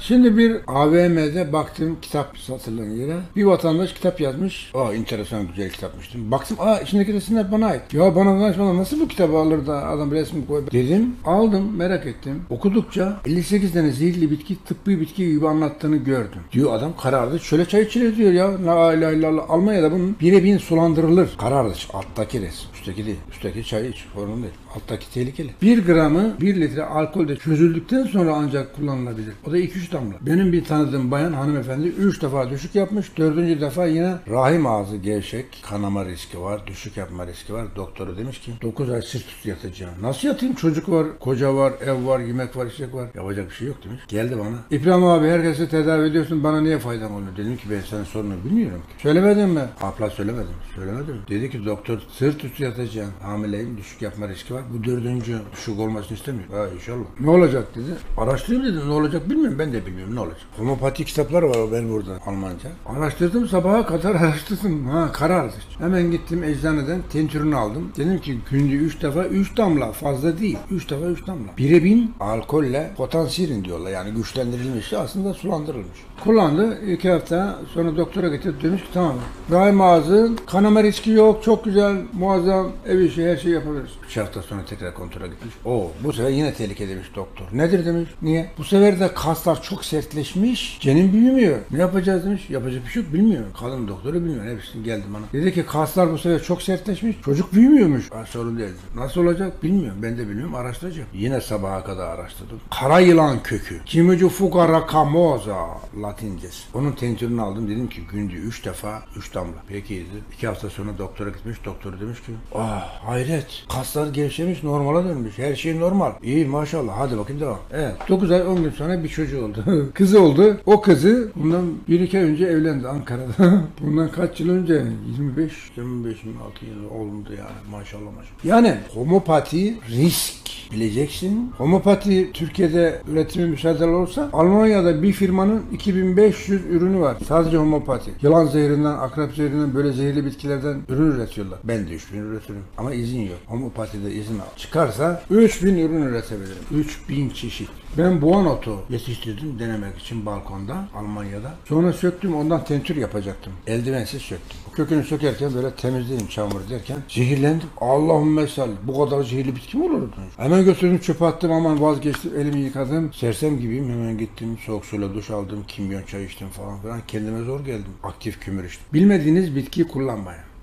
Şimdi bir AVM'de baktım kitap satılan yere. Bir vatandaş kitap yazmış. Enteresan güzel kitapmıştım. Baktım içindeki resimler bana ait. Ya bana danışmadan nasıl bu kitabı alır da adam resmi koy dedim. Aldım, merak ettim. Okudukça 58 tane zehirli bitki, tıbbi bitki gibi anlattığını gördüm. Diyor adam, karardı. Şöyle çay içilir diyor ya. La ilahe illallah. Almanya'da bunun 1'e 1000 sulandırılır. Karardı. Alttaki resim. Üstteki değil. Üstteki çay iç. Sorun değil. Alttaki tehlikeli. 1 gramı 1 litre alkolde çözüldükten sonra ancak kullanılabilir. O da 2-3 damla. Benim bir tanıdığım bayan hanımefendi 3 defa düşük yapmış. 4. defa yine rahim ağzı gevşek. Kanama riski var. Düşük yapma riski var. Doktoru demiş ki 9 ay sırt üstü yatacağım. Nasıl yatayım? Çocuk var, koca var, ev var, yemek var, içecek var. Yapacak bir şey yok demiş. Geldi bana. İbrahim abi herkesi tedavi ediyorsun. Bana niye faydan oluyor? Dedim ki ben senin sorunu bilmiyorum ki. Söylemedin mi? Abla söylemedim. Söylemedim. Dedi ki doktor sırt üstü yatacağım. Hamileyim. Düşük yapma riski var. Bu 4. düşük olmasını istemiyor. İnşallah. Ne olacak dedi. Araştırayım dedim. Ne olacak bilmiyorum. Ben de bilmiyorum ne olacak. Homopati kitaplar var ben burada Almanca. Araştırdım, sabaha kadar araştırdım. Karar. Hemen gittim eczaneden tentürünü aldım. Dedim ki günde 3 defa 3 damla, fazla değil. 3 defa 3 damla. 1'e 1000 alkolle potansiyerin diyorlar. Yani güçlendirilmiş, aslında sulandırılmış. Kullandı. 2 hafta sonra doktora getirip demiş ki tamam. Rahim ağzı, kanama riski yok. Çok güzel, muazzam, ev işi, her şeyi yapabiliriz. 3 hafta sonra tekrar kontrola gitmiş. Bu sefer yine tehlike demiş doktor. Nedir demiş. Niye? Bu sefer de kaslar çok sertleşmiş. Cenin büyümüyor. Ne yapacağız demiş. Yapacak bir şey yok. Bilmiyorum. Kadın doktoru bilmiyor. Hepsini geldi bana. Dedi ki kaslar bu sefer çok sertleşmiş. Çocuk büyümüyormuş. Sorun değil. Nasıl olacak bilmiyorum. Ben de bilmiyorum. Araştıracağım. Yine sabaha kadar araştırdım. Kara yılan kökü. Kimucu fugara kamoza Latincesi. Onun tentürünü aldım. Dedim ki günde 3 defa 3 damla. Peki dedi. 2 hafta sonra doktora gitmiş. Doktoru demiş ki hayret. Kaslar gevşemiş. Normala dönmüş. Her şey normal. İyi maşallah. Hadi bakayım devam. Evet. 9 ay 10 gün sonra bir çocuğu oldu. Kızı oldu. O kızı bundan 1-2 ay önce evlendi Ankara'da. Bundan kaç yıl önce? 25 26 yıl oldu yani. Maşallah. Yani homopati risk. Bileceksin. Homopati Türkiye'de üretimi müsaade olursa Almanya'da bir firmanın 2500 ürünü var. Sadece homopati. Yılan zehrinden, akrep zehrinden böyle zehirli bitkilerden ürün üretiyorlar. Ben de 3000 üretirim. Ama izin yok. Homopatide izin çıkarsa 3000 ürün üretebilirim. 3000 çeşit. Ben boğan otu yetiştirdim denemek için balkonda Almanya'da. Sonra söktüm, ondan tentür yapacaktım. Eldivensiz söktüm. Kökünü sökerken böyle temizledim çamur derken zehirlendim. Allahümme salli. Bu kadar zehirli bitki mi olur? Hemen götürdüm çöpe attım, aman vazgeçtim, elimi yıkadım. Sersem gibiyim, hemen gittim soğuk suyla duş aldım, kimyon çay içtim falan filan. Kendime zor geldim. Aktif kümür içtim. Bilmediğiniz bitkiyi kullanmayın.